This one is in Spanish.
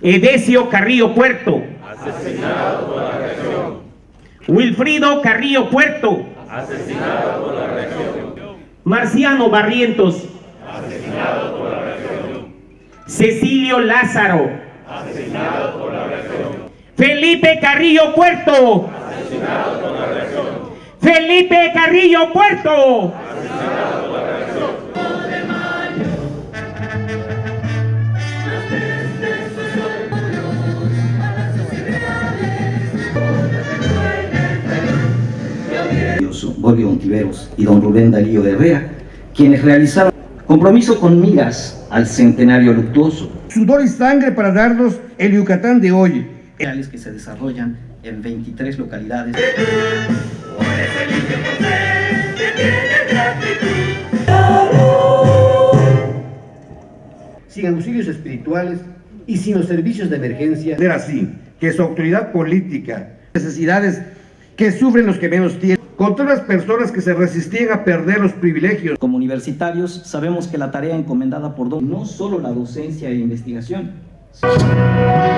Edesio Carrillo Puerto. Asesinado por la región. Wilfrido Carrillo Puerto. Asesinado por la región. Marciano Barrientos. Asesinado por la región. Cecilio Lázaro. Asesinado por la región. Felipe Carrillo Puerto. Asesinado por la región. Felipe Carrillo Puerto. Asesinado por la región. Bobbio Ontiveros y don Rubén Darío Herrera, quienes realizaron compromiso con miras al centenario luctuoso. Sudor y sangre para darnos el Yucatán de hoy. Que se desarrollan en 23 localidades. Sin auxilios espirituales y sin los servicios de emergencia. Era así, que su autoridad política, necesidades que sufren los que menos tienen, contra las personas que se resistían a perder los privilegios. Como universitarios sabemos que la tarea encomendada por don no solo la docencia e investigación,